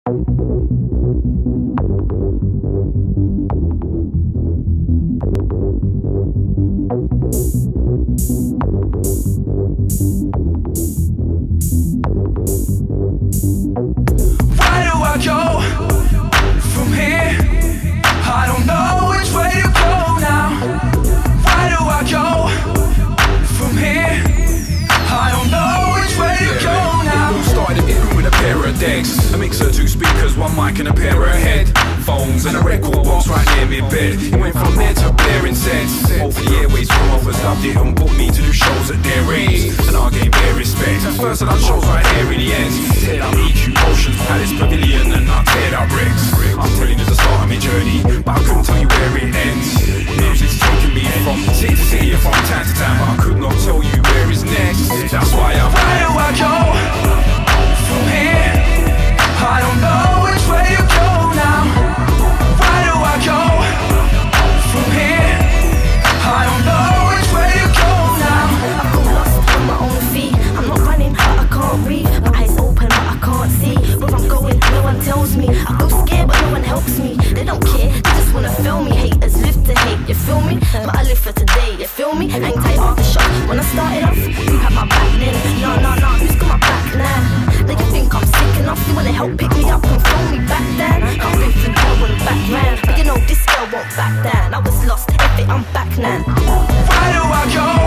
A mix of two speakers, one mic and a pair of headphones, and a record box right near me bed. It went from there to blaring sets. Over the airways, promoters loved it and booked me to do shows at their age, and I gave their respect. At first I done shows right here in the end. Teared up EQ Motions, Palace Pavilion, and I teared up Rex. I'm telling you the start of my journey, but I couldn't tell you where it ends. Music's taken me from city to city and from town to town, but I could not tell you where it's next. That's why I'm where do I go from here? I don't know which way to go now. Where do I go from here? I don't know which way to go now. I feel lost on my own feet. I'm not running, but I can't read. My eyes open, but I can't see where I'm going. No one tells me. I go scared, but no one helps me. They don't care, they just wanna feel me. Haters live to hate, you feel me? But I live for today, you feel me? Hang tight aftershock. When I started off, you had my back then. Nah, who's got my back now? Now you think I'm sick enough? You wanna help pick me up and throw me back down? I've been through hell and back round, but you know this girl won't back down. I was lost, I'm back now. Where do I go?